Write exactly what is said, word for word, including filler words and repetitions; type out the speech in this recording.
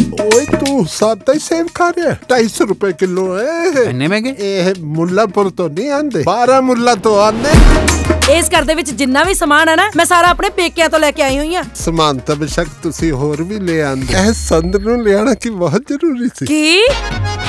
ਓਏ ਤੂੰ ਸਾਦਾ ਹੀ ਸੇਬ ਖਾ ਰਿਹਾ? ਢਾਈ ਸੌ ਰੁਪਏ ਕਿਲੋ ਹੈ। ਇੰਨੇ ਮਹਿੰਗੇ? ਇਹ ਮੁੱਲਾਪੁਰ ਤੋਂ ਨਹੀਂ ਆਂਦੇ, ਬਾਰਾਂ ਮੁੱਲਾ ਤੋਂ ਆਂਦੇ। ਇਸ ਘਰ ਦੇ ਵਿੱਚ ਜਿੰਨਾ ਵੀ ਸਮਾਨ ਹੈ ਨਾ, ਮੈਂ ਸਾਰਾ ਆਪਣੇ ਪੇਕਿਆਂ ਤੋਂ ਲੈ ਕੇ ਆਈ ਹੋਈ ਆ। ਸਮਾਨ ਤਾਂ ਬੇਸ਼ੱਕ ਤੁਸੀਂ ਹੋਰ ਵੀ ਲੈ ਆਂਦੇ, ਇਹ ਸੰਦ ਨੂੰ ਲਿਆਣਾ ਕੀ ਬਹੁਤ ਜ਼ਰੂਰੀ ਸੀ। ਕੀ